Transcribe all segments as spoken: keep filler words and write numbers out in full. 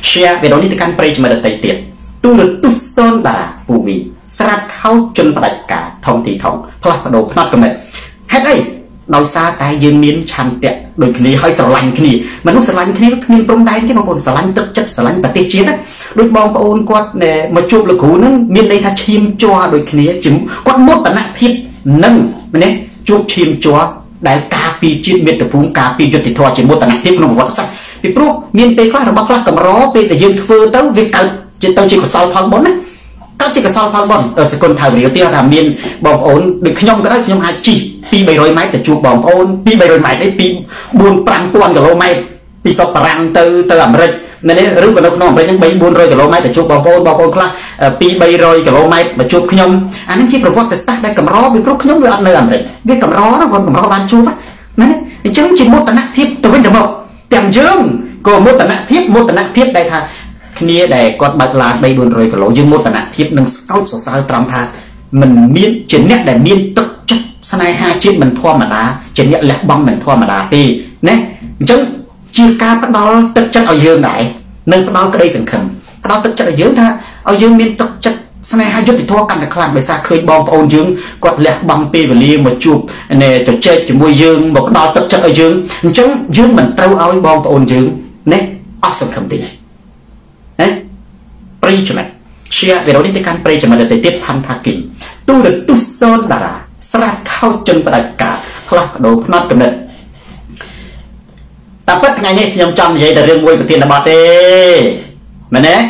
share វីដេអូនេះទៅកាន់ប្រិយមិត្តដទៃទៀតទូរទស្សន៍សូនតារាពូវីស្រាតខោជនបដិការធំទីធំផ្លាស់ប្ដូរផ្នត់កំណត់ហេតុអីដោយសារតែយើងមានឆន្ទៈដូចគ្នាហើយស្រឡាញ់គ្នាមនុស្សស្រឡាញ់គ្នាគ្មានព្រំដែនទេបងប្អូនស្រឡាញ់ទឹកចិត្តស្រឡាញ់ប្រទេសជាតិដូចបងប្អូនគាត់មកជួបលោកគ្រូហ្នឹងមានន័យថាឈាមជ័រដូចគ្នាគាត់មោទនភាពនឹងម្នេះជួបឈាមជ័រដែលការពីជាតិមាតុភូមិការពីយុទ្ធធម៌ជាមោទនភាពក្នុងប្រវត្តិសាស្ត្រពីព្រោះមានពេលខ្លះរបស់ខ្លះកម្រពេលដែលយើងធ្វើទៅវាកើតជាទៅជាកុសលផលបុណ្យណាកើតជាកុសលផលបុណ្យសកលថាវិរិយទីថាមានបងប្អូនដូចខ្ញុំក៏ដោយខ្ញុំអាចជិះពីរបីរយម៉ែត្រទៅជួបបងប្អូនពីរបីរយម៉ែត្រឯពីបួនប្រាំពាន់គីឡូម៉ែត្រពីសុកបារាំងទៅទៅអាមេរិកនៅនេះឬក៏នៅក្នុងអាមេរិកហ្នឹងបីបួនរយគីឡូម៉ែត្រទៅជួបបងប្អូនបងប្អូនខ្លះពីរបីរយគីឡូម៉ែត្រមកជួបខ្ញុំអានេះជាប្រវត្តិសាស្ត្រដែលកម្រពីព្រោះខ្ញុំវាអត់នៅអាមេរិកវាកម្រណាគាត់កម្របានជួបណាអញ្ចឹងជាមោទនភាពទៅវិញទៅមកទាំងយើងក៏មោទនភាពមោទនភាពដែលថាគ្នាដែលគាត់បើកឡានបីបួនរយគីឡូយើងមោទនភាពនឹងស្កោតសរសើរត្រង់ថាមិនមានជាអ្នកដែលមានទឹកចិត្តស្នេហាជាតិមិនធម្មតាជាអ្នកលះបង់មិនធម្មតាទេណាអញ្ចឹងជាការផ្ដល់ទឹកចិត្តឲ្យយើងដែរនិងផ្ដល់ក្តីសង្ឃឹមផ្ដល់ទឹកចិត្តឲ្យយើងថាឲ្យយើងមានទឹកចិត្តស្នេហាយុត្តិធម៌កាន់តែខ្លាំងដោយសារឃើញបងប្អូនយើងគាត់លះបង់ពេលវេលាមកជួបជជែកជាមួយយើងមកផ្ដល់ទឹកចិត្តឲ្យយើងអញ្ចឹងយើងមិនត្រូវឲ្យបងប្អូនយើងណាអស់សង្ឃឹមទេណាប្រិយមិត្ត share វីដេអូនេះទៅកាន់ប្រិយមិត្តដទៃទៀតផាន់ថាគីមទូរទស្សន៍សូនតារាស្រាតខោជនបដិការផ្លាស់ប្ដូរផ្នត់កំណត់តែពិតថ្ងៃនេះខ្ញុំចង់និយាយតែរឿងមួយប្រធានបទទេមែនទេ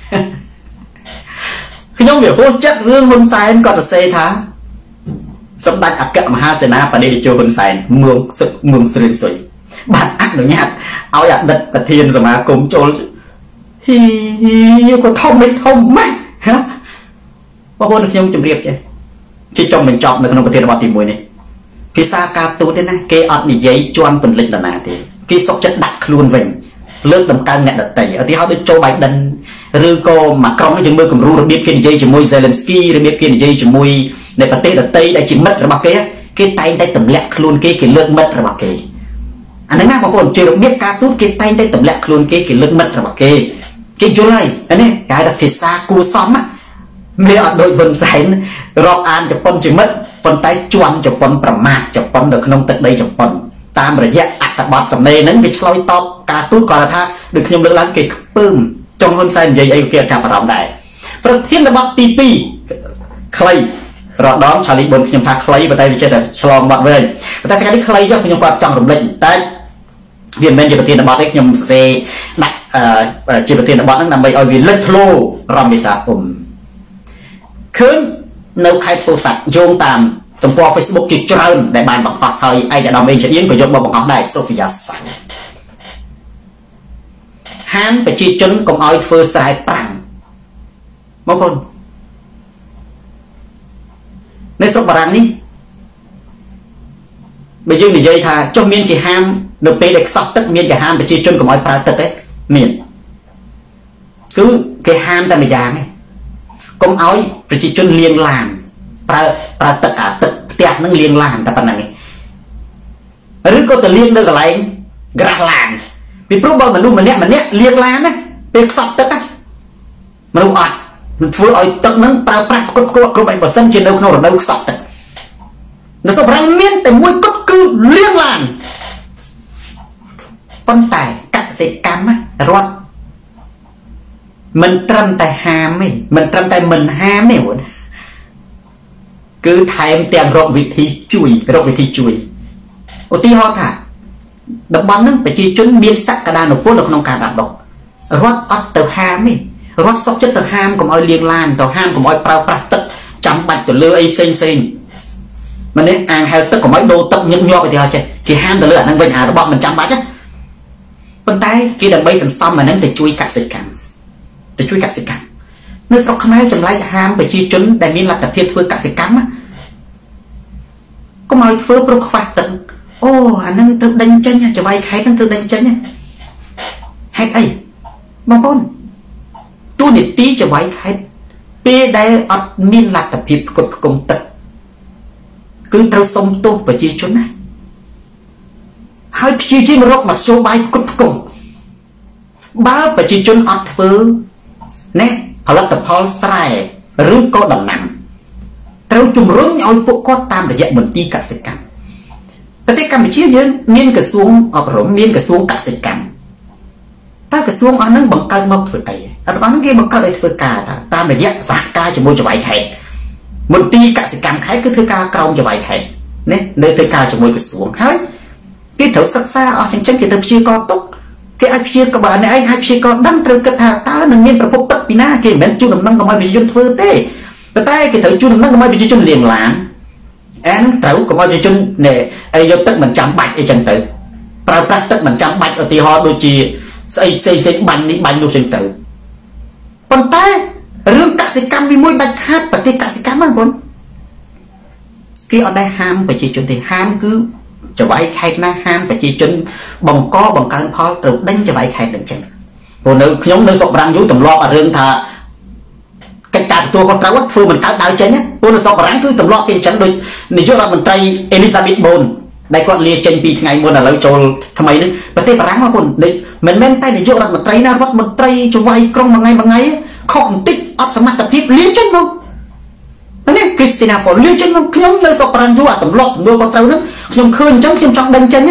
ខ្ញុំវាហួសចិត្តរឿងហ៊ុនសែនគាត់សរសេរថាសម្ដេចអគ្គមហាសេនាបតីតេជោហ៊ុនសែនមួងសឹកមួងស្រីសុយបានអនុញ្ញាតឲ្យអតីតប្រធានសមាគមចូលហ៊ីគាត់ធំមិនធំម៉េចហ៎បងប្អូនខ្ញុំជម្រាបចេះជាចុងបញ្ចប់នៅក្នុងប្រធានបទទីមួយនេះភាសាការទូតទេណាគេអត់និយាយជន់ពន្លិចតាណាទេគេសុកចិត្តដាក់ខ្លួនវិញលើកដំកើងអ្នកដតីឧទាហរណ៍ដូចโจ Biden ឬក៏ម៉ាក្រុងយើងមើលគំរូរបៀបគេនិយាយជាមួយ Zelensky របៀបគេនិយាយជាមួយในប្រទេសដតីដែលជាមិត្តរបស់គេគេតែងតែទម្លាក់ខ្លួនគេគេលើកមិត្តរបស់គេអាហ្នឹងណាបងប្អូនជារបៀបការទូតគេតែងតែទម្លាក់ខ្លួនគេគេលើកមិត្តរបស់គេគេយល់ហើយនេះគេហៅថាភាសាគួរសមណាមានអត់ដូចហ៊ុនសែនរកអានជប៉ុនជាមិត្តប៉ុន្តែជន់ជប៉ុនប្រមាថជប៉ុននៅក្នុងទឹកដីជប៉ុនតាមរយៈអត្ថបទសំណេរហ្នឹងវាឆ្លើយតបការទូតគាត់ថាដូចខ្ញុំលើកឡើងគេខ្ពើមចង់ហ៊ុនសែននិយាយអីគេអត់ចាប់អារម្មណ៍ដែរប្រធានបទទីពីរខ្លីរដងឆាលីបុនខ្ញុំថាខ្លីប៉ុន្តែវាចេះតែឆ្លងបាត់វិញប៉ុន្តែថ្ងៃនេះខ្លីចុះខ្ញុំគាត់ចង់រំលឹកតែវាមិនមែនជាប្រធានបទទេខ្ញុំសរសេរដាក់ជាប្រធានបទហ្នឹងដើម្បីឲ្យវាលេចធ្លោរំមេតាអ៊ុំឃើញនៅខេត្តពោធិ៍សាត់យោងតាមទំព័រ Facebook ជាច្រើនដែលបានបង្ហោះហើយឯកឧត្តមអេងជាអៀងក៏យកមកបង្ហោះដែរសូហ្វីយ៉ាសាំងហាមប្រជាជនកុំឲ្យធ្វើស្រែប្រាំងមកគុណនៅស្រុកបារាំងនេះបើយើងនិយាយថាចុះមានគេហាមនៅពេលដែលខ្សោះទឹកមានគេហាមប្រជាជនកុំឲ្យប្រើទឹកទេមានគឺគេហាមតែម្យ៉ាងទេកុំឲ្យប្រជាជនលាងឡានប្រើប្រើទឹកអាទឹកផ្ទះហ្នឹងលាងឡានតែប៉ុណ្្នឹងឯងឬក៏ទៅលាងនៅកន្លែងក្រាស់ឡានពីព្រោះបើមនុស្សម្នាក់ម្នាក់លាងឡានណាពេលខ្សត់ទឹកណាមនុស្សអត់នឹងធ្វើឲ្យទឹកហ្នឹងប្រើប្រាស់គ្រប់គ្រប់គ្រប់ឯងបើសិនជានៅក្នុងរដូវខ្សត់ទឹកនៅស្រុកបារាំងមានតែមួយគត់គឺលាងឡានប៉ុន្តែកសិកម្មរដ្ឋមិនត្រឹមតែហាមទេមិនត្រឹមតែមិនហាមទេបងគឺថែមទាំងរកវិធីជួយរកវិធីជួយឧទាហរណ៍ថាតំបន់ហ្នឹងប្រជាជនមានសក្តានុពលនៅក្នុងការដាំដុះរដ្ឋអត់ទៅហាមទេរដ្ឋសុខចិត្តទៅហាមកុំឲ្យលាងឡានទៅហាមកុំឲ្យប្រើប្រាស់ទឹកចាំបាច់ទៅលើអីផ្សេងផ្សេងមិននេះអាងហៅទឹកកុំឲ្យដូរទឹកញឹកញាប់ឧទាហរណ៍ចេះគេហាមទៅលើអាហ្នឹងវិញអារបស់មិនចាំបាច់ណាប៉ុន្តែគេដើម្បីសន្សំអាហ្នឹងទៅជួយកសិកម្មទៅជួយកសិកម្មនៅស្រុកខ្មែរចម្លែកហាមប្រជាជនដែលមានលទ្ធភាពធ្វើកសិកម្មកុំឲ្យធ្វើព្រោះខ្វះទឹកអូអាហ្នឹងត្រូវដេញចេញចវាយខេតហ្នឹងត្រូវដេញចេញហេតុអីបងប្អូនទូនីតិចវាយខេតពេលដែលអត់មានលទ្ធភាពផ្គត់ផ្គង់ទឹកគឺត្រូវសុំទោសប្រជាជនណាហើយព្យាយាមរកមធ្យោបាយផ្គត់ផ្គង់បើប្រជាជនអត់ធ្វើណែផលិតផលស្រែឬក៏ដំណាំត្រូវជំរុញឲ្យពួកគាត់តាមរយៈមន្ទីរកសិកម្មប្រទេសកម្ពុជាយើងមានក្រសួងអប់រំមានក្រសួងកសិកម្មតើក្រសួងអស់ហ្នឹងបង្កើតមកធ្វើអីអត់បានគេបង្កើតឲ្យធ្វើការតាមរយៈសហការជាមួយចៅហ្វាយខេត្តមន្ទីរកសិកម្មខេត្តគឺធ្វើការក្រោមចៅហ្វាយខេត្តណានៅធ្វើការជាមួយក្រសួងហើយគេត្រូវសិក្សាអស់ចឹងចឹងគេទៅព្យាករទុកគេអាចព្យាករបើអ្នកឯងអាចព្យាករដឹងត្រូវគិតថាតើនឹងមានប្រភពទឹកពីណាគេមិនមែនជួនដំណឹងកុំឲ្យប្រជាជនធ្វើទេប៉ុន្តែគេត្រូវជួនដំណឹងកុំឲ្យប្រជាជនលៀងឡានអានត្រូវកុំឲ្យប្រជាជនណែឲ្យយកទឹកមិនចាំបាច់អីចឹងទៅប្រើប្រាស់ទឹកមិនចាំបាច់ឧទាហរណ៍ដូចជាស្អីផ្សេងផ្សេងបាញ់នេះបាញ់នោះចឹងទៅប៉ុន្តែរឿងកសិកម្មវាមួយដាច់ខាតប្រទេសកសិកម្មហ្នឹងបងគេអត់ដែរហាមប្រជាជនទេហាមគឺចៅហ្វាយខេត្តណាហាមប្រជាជនបង្កបង្កើនផលត្រូវដេញចៅហ្វាយខេត្តនឹងចឹងព្រោះនៅខ្ញុំនៅស្រុកបារាំងយូរទម្លាប់អារឿងថាកិច្ចការទទួលខុសត្រូវធ្វើមិនកើតដើរចេញព្រោះនៅស្រុកបារាំងគឺទម្លាប់គេអញ្ចឹងដូចនាយករដ្ឋមន្ត្រីអេលីសាប៊ីតបូនដែលគាត់លាចេញពីថ្ងៃមុនឥឡូវចូលថ្មីនេះប្រទេសបារាំងមកគាត់មិនមែនតែនាយករដ្ឋមន្ត្រីណារដ្ឋមន្ត្រីចៅហ្វាយក្រុងមួយថ្ងៃមួយថ្ងៃខុសបន្តិចអត់សមត្ថភាពលាចេញមកនេះគ្រីស្ទីណាប៉ូលលាចេញមកខ្ញុំនៅស្រុកបារាំងយូរអាទម្លាប់ទំនួលខុសត្រូវហ្នឹងខ្ញុំឃើញអញ្ចឹងខ្ញុំចង់ដឹងចេញណា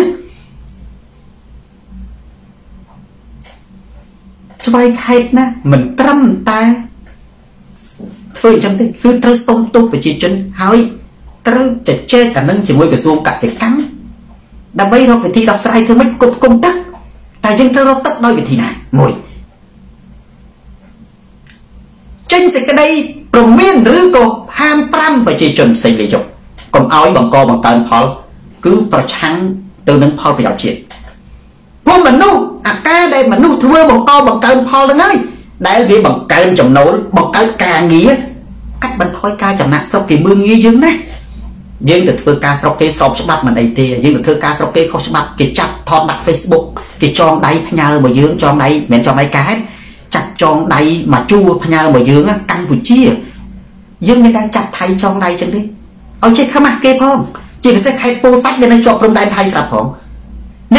ចៅហ្វាយខេត្តណាមិនត្រឹមតែធ្វើអញ្ចឹងទេគឺត្រូវសុំទោសប្រជាជនហើយត្រូវជជែកអានឹងជាមួយក្រសួងកសិកម្មដើម្បីរកវិធីដោះស្រាយធ្វើម៉េចគ្រប់គុំទឹកតែយើងត្រូវរកទឹកដោយវិធីណាមួយចេញសេចក្តីព្រមានឬក៏ហាមប្រាំប្រជាជនផ្សេងលេយកកុំឲ្យបង្កបង្កើនផលគឺប្រឆាំងទៅនឹងផលប្រយោជន៍ជាតិពួកមនុស្សអាការដែលមនុស្សធ្វើបង្កបង្កើនផលហ្នឹងហើយដែលវាបង្កើនចំណូលបង្កើតការងារកាត់បន្ថយការចំណាក់ស្រុកគេមើងងាយយើងណាយើងទៅធ្វើការស្រុកគេស្របច្បាប់មិនអីទេយើងទៅធ្វើការស្រុកគេខុសច្បាប់គេចាប់ថតដាក់ Facebook គេចងដៃផ្ញើមកយើងចងដៃមិនមែនចងដៃកែចាត់ចងដៃមកជួផ្ញើមកយើងកម្ពុជាយើងមិនដែលចាប់ថៃចងដៃចឹងទេឲ្យចេះខ្មាស់គេផងជាពិសេសខេត្តពោធិ៍សាត់ដែលនៅជាប់ព្រំដែនថៃស្រាប់ផងណែ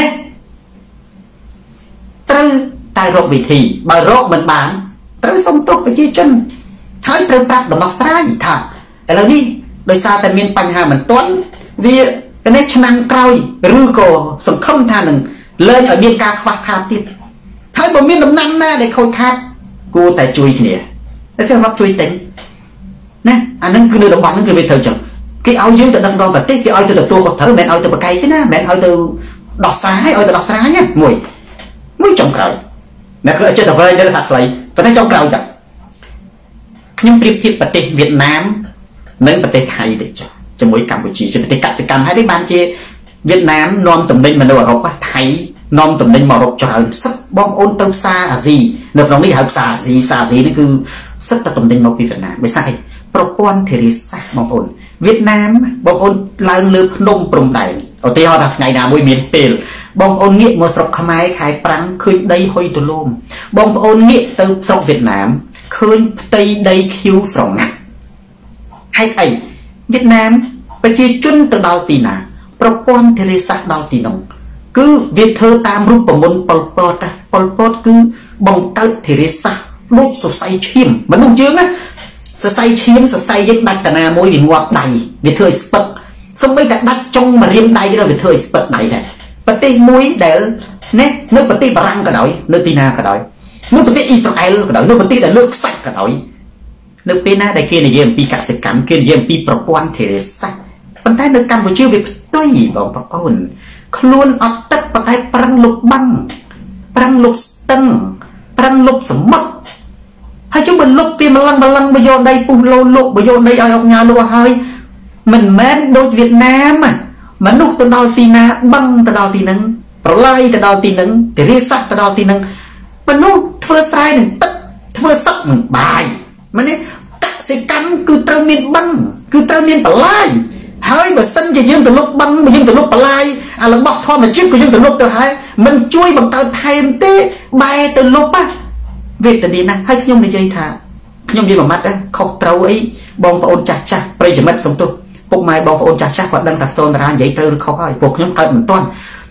ត្រូវតែរកវិធីបើរកមិនបានត្រូវសុំទោសប្រជាជនហើយត្រូវប្រាប់ដំណោះស្រាយថាឥឡូវនេះដោយសារតែមានបញ្ហាមិនទាន់វានេះឆ្នាំក្រោយឬក៏សង្ឃឹមថានឹងលែងឲ្យមានការខ្វះខាតទៀតហើយបើមានដំណាំណាដែលខូចខាតគួរតែជួយគ្នាតែគេអត់ជួយទិញណាអានឹងគឺនៅតំបន់ហ្នឹងគឺវាត្រូវចឹងគេឲ្យយើងទៅដឹកនាំប្រទេសគេឲ្យទៅទទួលខុសត្រូវមិនឲ្យទៅប្រកែកទេណាមិនឲ្យទៅដោះស្រាយឲ្យទៅដោះស្រាយណាមួយមួយចុងក្រោយអ្នកគឺចិត្តទៅវិញទៅថាខ្លីប៉ុន្តែចុងក្រោយចាខ្ញុំប្រៀបធៀបប្រទេសវៀតណាមនិងប្រទេសថៃទៅចាជាមួយកម្ពុជាជាប្រទេសកសិកម្មហើយនេះបានជាវៀតណាមនាំតំណែងមកនៅអឺរ៉ុបថៃនាំតំណែងមកអឺរ៉ុបច្រើនសិតបងប្អូនទៅផ្សារអាស៊ីនៅក្នុងនេះហៅផ្សារអាស៊ីផ្សារអាស៊ីនេះគឺសិតតែតំណែងមកពីវៀតណាមដោយសារប្រព័ន្ធធារាសាស្ត្របងប្អូនវៀតណាមបងប្អូនឡើងលើភ្នំព្រំដែនឧទាហរណ៍ថាថ្ងៃណាមួយមានពេលបងប្អូនងាកមកស្រុកខ្មែរខែប្រាំងឃើញដីហុយទលោមបងប្អូនងាកទៅស្រុកវៀតណាមឃើញផ្ទៃដីខៀវស្រងាត់ហេតុអីវៀតណាមប្រជាជនទៅដល់ទីណាប្រព័ន្ធធារាសាស្ត្រដល់ទីនោះគឺវាធ្វើតាមរូបមន្តប៉ុលពតប៉ុលពតគឺបង្កើតធារាសាស្ត្រដូចសរសៃឈាមមនុស្សយើងណាសរសៃឈាមសរសៃយើងដាច់តាណាមួយវាងាប់ដៃវាធ្វើឲ្យស្ពឹកសូម្បីតែដាច់ចុងម្រាមដៃក៏វាធ្វើឲ្យស្ពឹកដៃដែរប្រទេសមួយដែលណានៅប្រទេសបារាំងក៏ដោយនៅទីណាក៏ដោយនៅប្រទេសអ៊ីស្រាអែលក៏ដោយនៅប្រទេសដែលលើកខ្សាច់ក៏ដោយនៅពេលណាដែលគេនិយាយអំពីកសិកម្មគេនិយាយអំពីប្រព័ន្ធធារាសាស្ត្រប៉ុន្តែនៅកម្ពុជាវាផ្ទុយបងប្អូនខ្លួនអត់ទឹកប៉ុន្តែប្រឹងលុបបាំងប្រឹងលុបស្ទឹងប្រឹងលុបសមុទ្រហើយជុំបើលុបវាម្លឹងម្លឹងបើយកដីពុះលោលក់បើយកដីឲ្យអុកញ៉ាលក់ហើយមិនមែនដូចវៀតណាមមនុស្សទៅដល់ទីណាបឹងទៅដល់ទីហ្នឹងប្រឡាយទៅដល់ទីហ្នឹងធារាសាស្ត្រទៅដល់ទីហ្នឹងមនុស្សធ្វើស្រែនឹងទឹកធ្វើសឹកនឹងបាយមែនទេកសិកម្មគឺត្រូវមានបឹងគឺត្រូវមានប្រឡាយហើយបើសិនជាយើងទៅលុបបឹងយើងទៅលុបប្រឡាយអារបស់ធម្មជាតិក៏យើងទៅលុបទៅហើយមិនជួយបង្កើតថែមទេបែរទៅលុបវេទនាណាស់ហើយខ្ញុំនិយាយថាខ្ញុំនិយាយមួយម៉ាត់ខុសត្រូវអីបងប្អូនចាស់ចាស់ប្រិយមិត្តសំទោសពុកម៉ែបងប្អូនចាស់ចាស់គាត់ដឹងថាសូនតារានិយាយត្រូវឬខុសហើយពួកខ្ញុំកើតមិនទាន់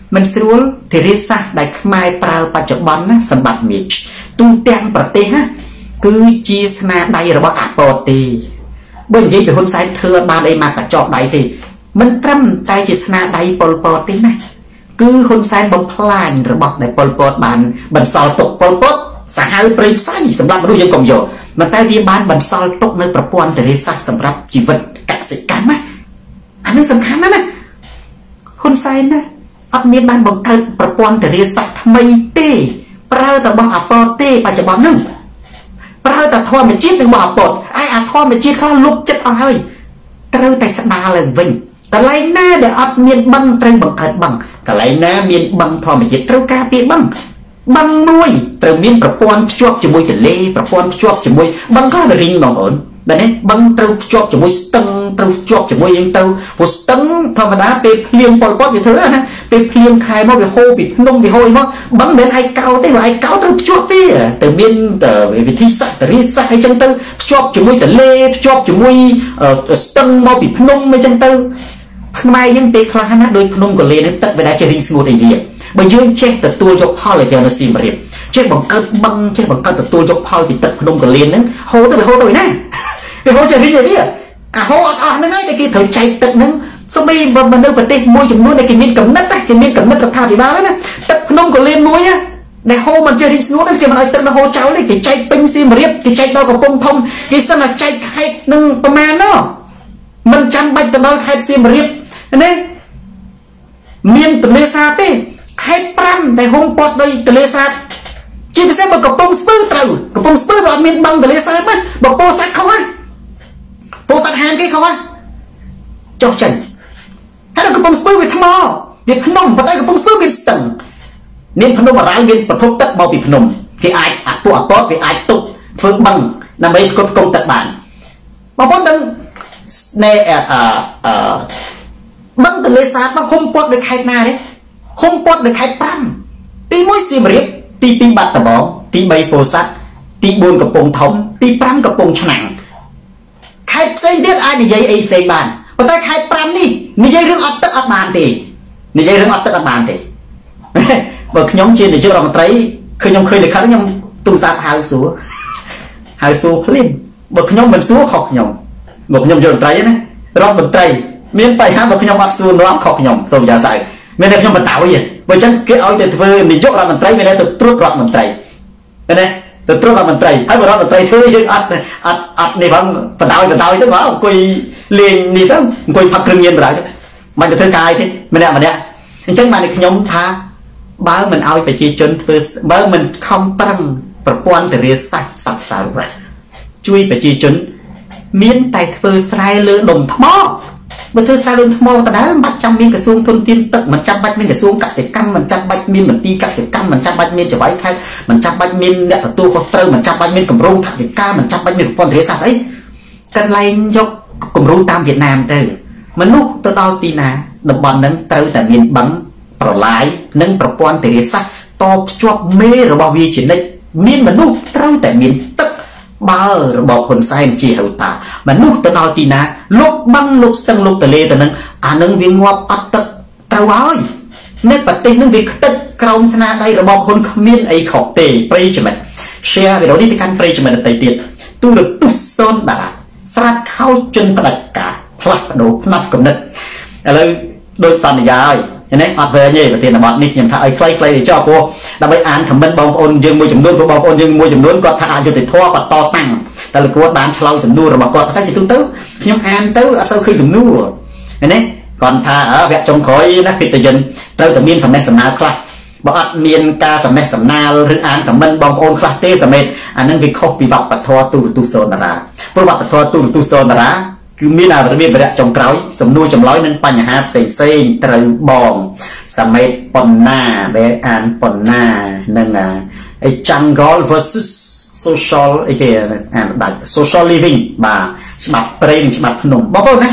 มันสรุปที่เรียกซะได้ขมายปลาปัจจุบันนะสมบัติมีตุ้งแตงประเทศฮะคือจีสนาได้ระบาดปอตีเบื้องยิงเป็นคนใส่เธอบานไอมากระจอกได้ทีมันตรำใจจีสนาได้ปอลปอตีนะคือคนใส่บอมพลายระบอกได้ปอลปอบานบันซอลตกปอลปอสหายปริไซสำหรับรู้ยังกงโยมันแต่ที่บ้านบันซอลตกในประปวนแต่เรียกซะสำหรับชีวิตกสิกรรมไหมอันนี้สำคัญนะนะคนใส่นะอันนี้บ้านบังเกิดประปวนแต่เรียกซะทำไมเต้ปลาแต่บังอัปอเต้ปัจจุบันนึงปลาแต่ทอมันจีดหนึ่งบ่อปดไอ้อาทอมันจีดเขาลุกจัดเอาให้เตอแต่สนาเลยวิ่งแต่ไรหน้าเดี๋ยวอัดเมียนบังเตยบังเกิดบังแต่ไรหน้าเมียนบังทอมันจีดเตากาเปียบังบังมวยเตยเมียนประปวนชวบจมวยทะเลประปวนชวบจมวยบังก็ริงน้องอ่อนแต่เนี้ยบังเตยชวบจมวยสตังเตยชวบจมวยยังเตยพอสตังธรรมดาไปเลี้ยงปอลปอดอยู่เถอะนะไปเลี้ยงใครมาไปโฮไปนุ่มไปโฮยมั้งบังเดินไอเกาได้ว่าไอเกาเตยชวบเตี้ยเตยเมียนเตยวิธีสักเตยริสักไอจังเตยชวบจมวยทะเลชวบจมวยเอ่อสตังมาไปนุ่มไอจังเตยทำไมยังเตะคลานะโดยนุ่มก็เลยนั่นตัดเวลาจะริงสงบไอเดียบางยืนเช็คแต่ตัวยกพ่อเลยเจ้าหน้าที่มาเรียบเช็คบังเกิดบังเช็คบังเกิดแต่ตัวยกพ่อไปตัดพนมกับเลียนนั้นโหตัวไปโหตัวไปนั่นไปโหจะริงอย่างนี้อ่ะโหอ่ะนั่นไงแต่กี่เถอะใจตัดนั้นสมัยบันเดินประเทศมวยจำนวนในกินมินกับนัดแต่กินมินกับนัดกับท่าที่บ้านแล้วนะตัดพนมกับเลียนมวยอ่ะในโหมันจะริงสงบนั่นจะมันไอ้ตัดมาโหเจ้าเลยกี่ใจเป็นซีมาเรียบกี่ใจตัวกับปงทองกี่สนัดใจให้หนึ่งประมาณเนาะมันจำใบตัวน้อยให้ซีมาเรียบนี่เมียนตัวเลซาเป้ใครปรำแต่หงปอดเลยทะเลสาบจีบเส้นบอกกับปงสปื้อเต่ากับปงสปื้อเรามีบังทะเลสาบมั้ยบอกโปสักเขาวะโปสักแฮมกี่เขาวะจอกจันถ้าเรากับปงสปื้อไปทำมอเดี๋ยวพนมพอได้กับปงสปื้อเป็นสตังเน้นพนมอะไรเน้นประทบตัดเบาปีพนมที่ไออัดตัวอัดปอดที่ไอตุกฝึกบังนำไปกดกงตัดบานบางคนดังในเอ่อเอ่อบังทะเลสาบบางคงปอดโดยใครนาเนี่ยคงปอดโดยใครปั้มตีมวยซีมริบตีปีบัตตะบอตีใบโพสัตตีบุญกับปงทองตีปั้มกับปงฉนังใครเส้นเดือดไอ้ในยัยไอ้เซบานพอได้ใครปั้มนี่ในยัยเรื่องอัตตะอัตบานตีในยัยเรื่องอัตตะอัตบานตีบอกขยมเชียนในจุดเรามันไตรเคยยมเคยเลยครับยมตุ้งสาบหายสัวหายสัวพลิมบอกขยมมันสัวขอกยมบอกขยมจุดไตรนะรอบมันไตรเมียนไปหาบอกขยมอักสัวน้องขอกยมสมยาใส่ไม่ได้ขยมมันเต่าอย่างเพราะฉะนั้นคือเอาแต่เธอในยกรับมันไตรไม่ได้ตัวตรวจรับมันไตรนะตัวตรวจรับมันไตรให้มารับมันไตรเธอยังอัดอัดอัดในบางปะเต่าปะเต่าจังหวะคุยเลี้ยงนี่ตั้งคุยพักเครื่องเย็นไปแล้วมันจะเธอกายที่ไม่ได้มันเนี่ยฉันมาในขยมท้าบ้ามันเอาไปจีจนเธอบ้ามันคำตั้งประปวนแต่เรียสักสักสารช่วยไปจีจนเมียนแต่เธอใส่เลือดมทมอเมื่อเธอใส่ลงทมอแต่ได้บัดจำมีกระทรวงทุนทีมตึกมันจำบัดมีกระทรวงเกษตรกรรมมันจำบัดมีเหมือนตีเกษตรกรรมมันจำบัดมีจะไว้ใครมันจำบัดมีเนี่ยประตูคอนเตอร์มันจำบัดมีกลุ่มรุ่งทักษิณก้ามันจำบัดมีปอนเทสัตไอ้กันไล่ยกกลุ่มรุ่งตามเวียดนามเธอมันลูกตัวดาวตีนาดับบอลนั้นเติร์แต่มีบังปลายนั่งประปอนเทสัตตอบจวบเมระบาวีจินได้มีมันลูกเติร์แต่มีตึกบ้าระบบคนใส่จีเหตามันลูกตัวดาวตีนาลูกบังลูกตั้งลูกตะเลแต่นั้นอ่านึงวิ่งวับอัดตึกเต่าอ้อยในปัจจัยนึงวิ่งตึกกรองธนาได้ระบบคนขมิ้นไอขอบเตะปริจมันเชียร์ไปเราได้ที่การปริจมันไตเตียนตู้เดือดตุสโซนบาสลัดเข้าจนประกาศพลัดโดพนัดกำนัดอะไรโดยสัญญาเห็นไหมอัดเวนี่ประเทศนบนี่ยังถ้าไอ้ใครใครเจ้าโก้เราไปอ่านคำบรรบองโอนยังมวยจำนวนบองโอนยังมวยจำนวนก็ถ้าอ่านจนติดทั่วปัดต่อตั้งแต่ละกูว่าบ้านชาวจำนวนเราบอกก็ถ้าจะตื้อตื้อยังอ่านตื้อเอาคือจำนวนเห็นไหมก่อนถ้าเออแบบจงคอยนักพิจารณาเราแต่มีสำเนาสำเนาคลาบอกอัดเมียนกาสำเนาสำเนาหรืออ่านคำบรรบองโอนคลาเต้สำเนาอันนั้นวิเคราะห์วิวัฒน์ปัททอตูตูโซนาราประวัติปัททอตูตูโซนาราคือมีนาระเบียบระดับจงกร้อยสำนวนจำร้อยนั้นปัญหาเซ็งเซ็งตรึงบองสมัยปนหน้าเบอานปนหน้านั่นนะไอ้จังกอล versus social ไอ้เกี่ยอ่านแบบ social living บ่าฉบับเปรย์ฉบับพนมบอกว่านะ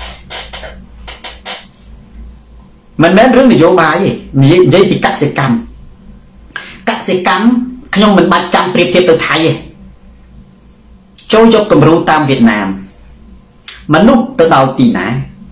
มันแม้เรื่องนโยบายนี่ยัยปีกสิกรรมกสิกรรมขยมมันบัดจำเปรียบเทียบตัวไทยโจยกกำรูตามเวียดนามมนุษย์ตัวดาวตีนะ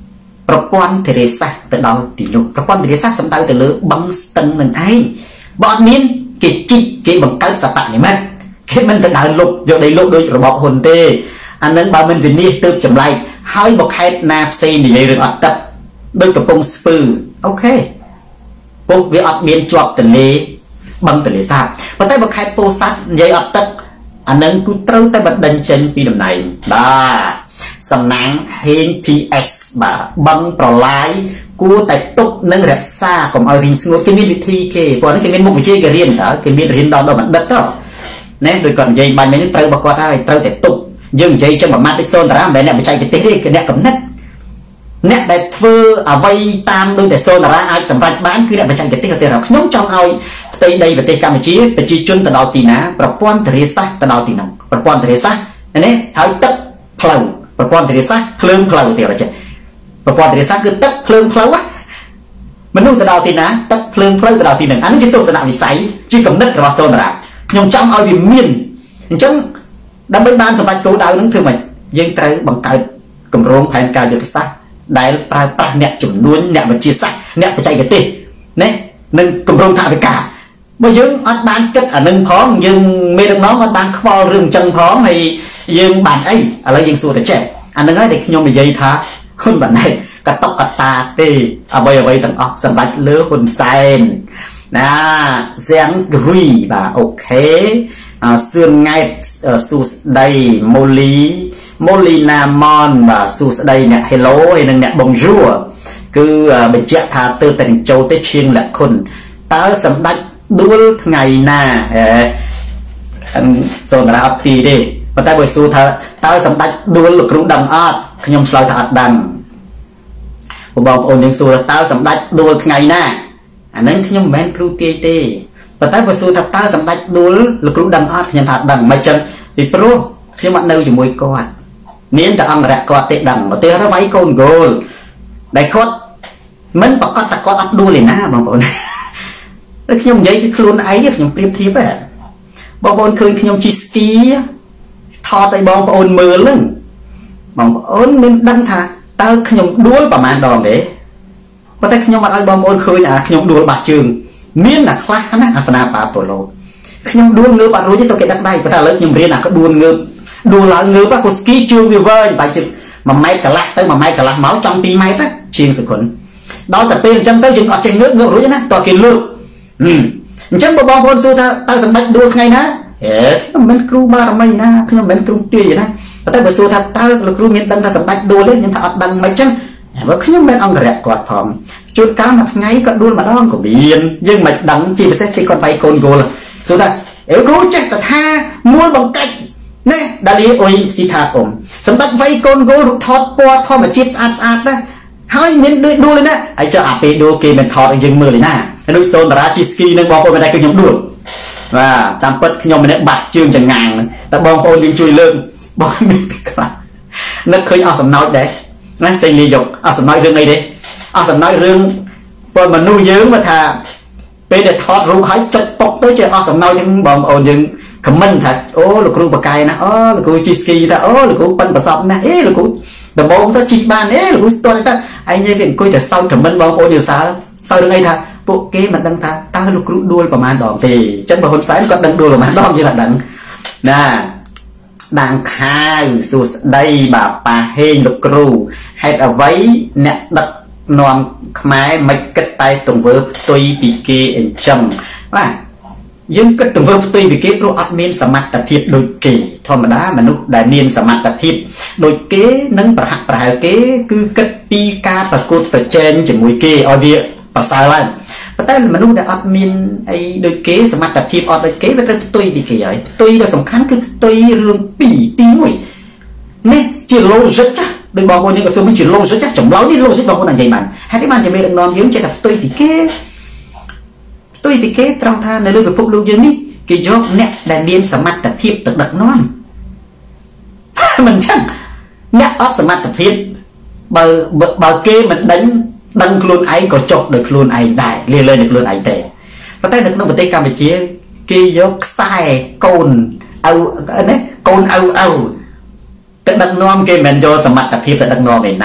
ប្រព័ន្ធធារាសាស្ត្រទៅដល់ទីនោះប្រព័ន្ធធារាសាស្ត្រសំដៅទៅលើបឹងស្ទឹងនឹងឯងបើអត់មានគេជីកគេបង្កើតសពនិមិត្តគេមិនទៅដើរលុបយកដីលុបដូចរបបហ៊ុនទេអានឹងបើមិនវិនិច្ឆ័យទៅចម្លែកហើយមកខេត្តណាផ្សេងនិយាយរឿងអត់ទឹកដូចកំពង់ស្ពឺអូខេពុះវាអត់មានជាប់ទន្លេបឹងទន្លេសាបប៉ុន្តែបើខេត្តពោធិ៍សាត់និយាយអត់ទឹកអានឹងគឺត្រូវតែបណ្ដឹងចេញពីតំណែងបាទសំណាងហេង พี เอส បាទបឹងប្រឡាយគួរតែទុកនិងរក្សាកុំឲ្យរីងស្ងួតគេមានវិធីគេព្រោះនេះគេមានមុខវិជ្ជាគេរៀនតើគេមានរៀនដល់ដល់បណ្ឌិតទៅណែដូចគាត់និយាយបាញ់មិញត្រូវរបស់គាត់ហើយត្រូវតែទុកយើងនិយាយចឹងមួយម៉ាត់ឯសូនតារាមិនមែនអ្នកបច្ចេកទេសទេគឺអ្នកកំណត់អ្នកដែលធ្វើអ្វីតាមដូចតែសូនតារាអាចសម្រេចបានគឺអ្នកបច្ចេកទេសទៅដល់ខ្ញុំចង់ឲ្យផ្ទៃដីប្រទេសកម្ពុជាប្រជាជនទៅដល់ទីណាប្រព័ន្ធធារាសាស្ត្រទៅដល់ទីនោះប្រព័ន្ធធារាសាស្ត្រនេះហើយទឹកផ្លូវប្រព័ន្ធធារាសាស្ត្រភ្លើងផ្លូវទៀតអញ្ចឹងប្រព័ន្ធធារាសាស្ត្រគឺទឹកភ្លើងផ្លូវមនុស្សទៅដល់ទីណាទឹកភ្លើងផ្លូវទៅដល់ទីនោះអានេះជាទស្សនវិស័យជាគំនិតរបស់សូនតារាខ្ញុំចង់ឲ្យវាមានអញ្ចឹងដើម្បីបានសម្រេចគោលដៅនឹងធ្វើម៉េចយើងត្រូវបង្កើតគម្រោងផែនការយុទ្ធសាស្ត្រដែលប្រើប្រាស់អ្នកជំនួញអ្នកវិទ្យាសាស្ត្រអ្នកបច្ចេកទេសណានិងគម្រោងថវិកាបើយើងអត់បានគិតអានឹងផងយើងមេដឹកនាំអត់បានខ្វល់រឿងអញ្ចឹងផងហើយយើងបានអីឥឡូវយើងសួរតែចេះអានឹងហើយដែលខ្ញុំនិយាយថាហ៊ុនបណ្ឌិតកតុកកតាទេអ្វីអ្វីទាំងអស់សម្រាប់លើហ៊ុនសែនណាសៀងរីបាទអូខេសឿនង៉ែតសួស្ដីម៉ូលីម៉ូលីណាម៉នបាទសួស្ដីអ្នក Hello ហើយនិងអ្នក Bonjour គឺបញ្ជាក់ថាទើបតែនឹងចូលទៅឈៀងលក្ខុនតើសម្ដេចដួលថ្ងៃណាអឺសូនតារាអត់ទីទេប៉ុន្តែបើសួរថាតើសម្ដេចដួលលោកគ្រូដឹងអត់ខ្ញុំឆ្លើយថាអត់ដឹងបងប្អូនយើងសួរថាតើសម្ដេចដួលថ្ងៃណាអាហ្នឹងខ្ញុំមិនមែនគ្រូទាយទេប៉ុន្តែបើសួរថាតើសម្ដេចដួលលោកគ្រូដឹងអត់ខ្ញុំថាដឹងមិនចឹងពីព្រោះខ្ញុំអត់នៅជាមួយគាត់មានតែអង្គរៈគាត់ទេដឹងឧទាហរណ៍វាយកូនគោលដែលគាត់មិនប្រកាសថាគាត់អត់ដួលឯណាបងប្អូនតែខ្ញុំនិយាយគឺខ្លួនឯងខ្ញុំប្រៀបធៀបហ៎បងប្អូនឃើញខ្ញុំជិះស្គីថតឲ្យបងប្អូនមើលហ្នឹងបងប្អូនមានដឹងថាតើខ្ញុំដួលប្រហែលដងទេប៉ុន្តែខ្ញុំអត់ឲ្យបងប្អូនឃើញអាខ្ញុំដួលបាក់ជើងមានតែខ្លះណាអាសនាបាប៉ូឡូខ្ញុំដួលងើបអត់រួចទេទៅគេដឹកដៃប៉ុន្តែឥឡូវខ្ញុំរៀនអាក្ដួលងើបដួលឡើងងើបគាត់ស្គីជើងវាវែងបែរជាមួយម៉ែត្រកន្លះទៅមួយម៉ែត្រកន្លះមកចង់ពីរម៉ែត្រជាងសកុនដល់តែពេលអញ្ចឹងទៅយើងអត់ចេះងើបងើបរួចណាតើគេលើកអញ្ចឹងបងប្អូនសួរថាតើសម្ដេចដួលថ្ងៃណាហេខ្ញុំមិនគ្រូបារមីណាខ្ញុំមិនគ្រូទាយណាប៉ុន្តែបើសួរថាតើលោកគ្រូមានដឹងថាសម្ដេចដួលទេខ្ញុំថាអត់ដឹងមិនអញ្ចឹងបើខ្ញុំមិនអង្គរៈគាត់ផងជួនកាលមួយថ្ងៃក៏ដួលម្ដងក៏មានយើងមិនដឹងជាពិសេសគេគាត់វាយកូនគោលសួរថាអេគ្រូចេះតែថាមួលបង្កាច់ណែដាលីអុយស៊ីថាអ៊ំសម្ដេចវាយកូនគោលរូបថតពណ៌ធម្មជាតិស្អាតស្អាតណាហើយមានដូចដួលទេណាហើយចុះអាពេលដួលគេមិនថតឲ្យយើងមើលទេណាដូចសូនតារាជីស្គីនឹងបងប្អូនមិនដែរគឺខ្ញុំដួលបាទតាមពិតខ្ញុំម្នាក់បាត់ជើងចងាងតែបងប្អូនយើងជួយលើកបងមានទីខ្លះនឹកឃើញអស់សំណោចដែរណាសេងលីយកអស់សំណោចរឿងអីទេអស់សំណោចរឿងពលមនុស្សយើងមកថាពេលដែលថតរូបហើយចុចប៉ុកទៅជាអស់សំណោចទាំងបងប្អូនយើងខមមិនថាអូលោកគ្រូបកាយណាអូលោកគ្រូជីស្គីថាអូលោកគ្រូប៉ិនប្រសពណាអេលោកគ្រូដំបងទៅជីបានអេលោកគ្រូស្ទាត់ទៅឯងនិយាយវាអង្គុយតែសើចខមមិនបងប្អូនយើងសើសើរឿងអីថាពួកគេមិនដឹងថាតើលោកគ្រូដួលប្រមាណដងទេអញ្ចឹងបើហ៊ុនសែនគាត់ដឹងដួលប្រមាណដងយើងអត់ដឹងណាដាងខាវសួស្ដីបាទប៉ាហេងលោកគ្រូហេតុអ្វីអ្នកដឹកនាំខ្មែរមិនគិតតែទង្វើផ្ទុយពីគេអញ្ចឹងបាទយើងគិតទង្វើផ្ទុយពីគេព្រោះអត់មានសមត្ថភាពដូចគេធម្មតាមនុស្សដែលមានសមត្ថភាពដូចគេនឹងប្រហាក់ប្រហែលគេគឺគិតពីការប្រកួតប្រជែងជាមួយគេឲ្យវាប្រសើរឡើងប៉ុន្តែមនុស្សដែលអត់មានអីដូចគេសមត្ថភាពអត់ដូចគេវាត្រូវផ្ទុយពីគេហើយផ្ទុយដ៏សំខាន់គឺផ្ទុយរឿងពីរទីមួយនេះជា logic ដូចបងប្អូនយើងក៏សូមជា logic ចម្លើយនេះ logic បងប្អូននិយាយបានហេតុនេះបានជាមេដឹកនាំយើងចេះតែផ្ទុយពីគេផ្ទុយពីគេត្រង់ថានៅលើពិភពលោកយើងនេះគេយកអ្នកដែលមានសមត្ថភាពទៅដឹកនាំមិនចឹងអ្នកអត់សមត្ថភាពបើបើគេមិនដេញដឹងខ្លួនឯងក៏ចុះដោយខ្លួនឯងដែរលាលើដោយខ្លួនឯងទេប៉ុន្តែនៅក្នុងប្រទេសកម្ពុជាគេយកខ្សែកូនអៅណាកូនអៅអៅទៅដឹកនាំគេមិនយកសមត្ថភាពទៅដឹកនាំឯណា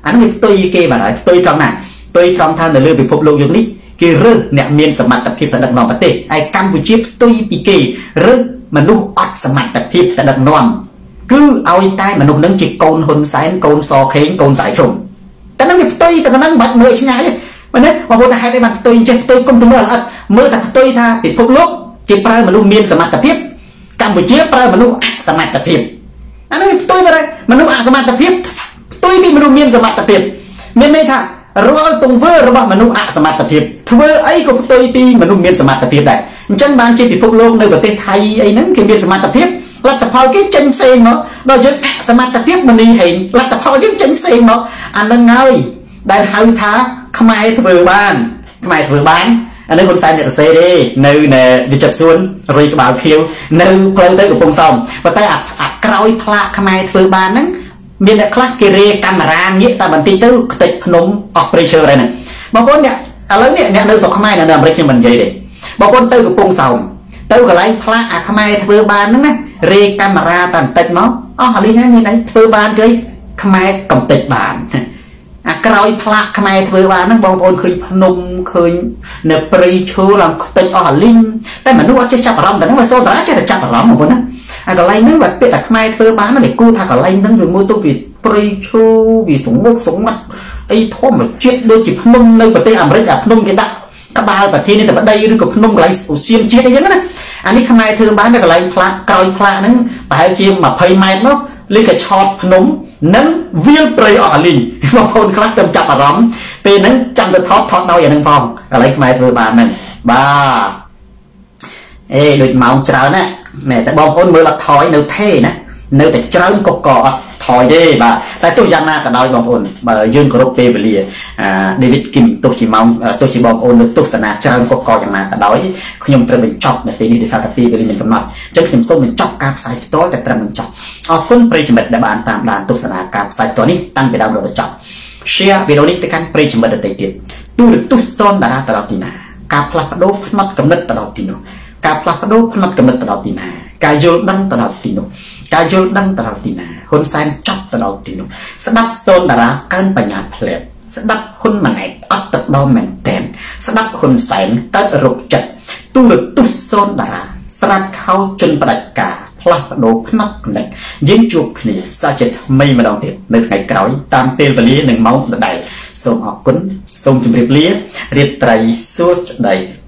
อันนี้ตุยเกบ่าตุยตรงไหนตุยตรงทางเดือดไปพบโลกอย่างนี้คือเรื่องเนี่ยมีสมัติพิบแต่ดักนอมประเทศไอ้กัมพูชีตุยปีเกเรื่องมนุษย์อัดสมัติพิบแต่ดักนอมคือเอาใต้มนุษย์นั้นจีโกนหุ่นสายโกนซอเข่งโกนสายชมแต่นั่งตุยแต่นั่งบัดเมื่อใช่ไหมวันนี้บางคนให้ได้บัดตุยเจ็บตุยก้มตัวเมื่ออัดเมื่อแต่ตุยท่าปิดพบโลกจีปลายมนุษย์มีสมัติพิบกัมพูชีปลายมนุษย์สมัติพิบอันนั้นตุยอะไรมนุษย์สมัติพิบตุยมีมนุษย์มีสมัติพิบไม่ไม่ท่ารอยตรงเวอร์ระบาดมนุษย์อักสมัติพิบทเวอร์ไอ้ก็ตุยปีมนุษย์มีสมัติพิบได้จังบางจีปิดพวกโลกในประเทศไทยไอ้นั้นคือมีสมัติพิบรัฐพลก็จังเซงเนาะโดยเฉพาะสมัติพิบมันนี่เห็นรัฐพลก็จังเซงเนาะอันนั้นไงได้หาวิธีขมายทเวอร์บ้านขมายทเวอร์บ้านอันนั้นคนใส่เนี่ยเซดีในในดิจิทัลส่วนรีกบ่าวเพียวในเพลิงเตยกับปงซอมประเทศอักอักกรอยพระขมายทเวอร์บ้านนั้นมีแต่คลาสเกเรกัมราเงี้ยแต่บันทีตู้ติดพนมออกไปเชื่ออะไรเนี่ยบางคนเนี่ยอะไรเนี่ยเนี่ยในสกขมายเนี่ยเนี่ยมันเรียกมันใหญ่เด็กบางคนตู้กับปงซอมตู้กับไรพระอักขมายทเวอร์บ้านนั้นนะเรกัมราตันติดมั้งอ๋ออะไรเนี่ยมีไหนทเวอร์บ้านเกยขมายกำติดบ้านอักกรอยพระขมายทเวอร์บ้านนั้นบางคนเคยพนมเคยเนี่ยไปเชื่อหลังติดอ๋อลิงแต่มันรู้ว่าจะจับรำแต่นั่นว่าโซ่แต่ละจะจับรำของคนนั้นไอ้ก็ไล่นึกแบบเป็นแต่ขมายเฟอร์บ้านนั่นแหละกูถ้าก็ไล่นึกถึงมือตัววิปริชูวิสงมุกสงมัดไอ้ท่อมันเจ็ดโดยจิพนมในประเทศอเมริกาพนมกันดักกบาลประเทศนี้แต่ประเดี๋ยวกับพนมไล่เซียนเจ็ดอะไรอย่างนั้นนะอันนี้ขมายเฟอร์บ้านเนี่ยก็ไล่พระกรอยพระนั้นไปให้เจียมมาเพย์ไม้เนาะเรียกช็อตพนมนั้นวิ่งไปออกลิงบางคนคลาสเต็มจับอารมณ์เป็นนั้นจำจะทอดทอดเดาอย่างนึงพองอะไรขมายเฟอร์บ้านนั่นบ้าเอ้โดยเมาเจ้าเนี่ยแม่แต่บางคนเมื่อละถอยเนื้อเท่นะเนื้อแต่เจ้าก็ก่อถอยได้บ่าแต่ตัวยังน่าก็ได้บางคนมายื่นกรบเปเปรียอ่าเดวิดกิมตัวชีเมาตัวชีบางคนเนื้อตุสนาเจ้าก็ก่อยังน่าก็ได้ขยมเตรียมเป็นจ็อบในปีนี้ดิซาตปีก็เลยเป็นกำหนดจังขยมส้มเป็นจ็อบการใส่ตัวแต่เตรียมเป็นจ็อบออกคนปริจมิตได้บานตามดานตุสนาการใส่ตัวนี้ตั้งไปดาวโดยจ็อบเชียร์วิโรนิกการปริจมิตได้ติดตูดตุสอนดาราตลอดที่นาการพลัดโดพนัดกำเนิดตลอดที่นู้การพลัดโดพนัดกำเนิดตลอดที่นาการโยนดังตลอดที่นู้การโยนดังตลอดที่นาคนแซนจับตลอดที่นู้สดับโซนดาราการปัญญาเพลดสดับคนมันไหนอัดตัดดอมแมนเตนสดับคนแสนตัดรุกจัดตู้หลุดตุสโซนดาราสลัดเข้าจนประดับกาพลัดโดพนัดกำเนิดยิ่งจูบนี่ซาจิตไม่มาดองเด็ดในไงกร้อยตามเปลวลีหนึ่งเมาส์ใดส่งออกกุ้นส่งจุดเรียบเรียบเรียบไตรสู้ใด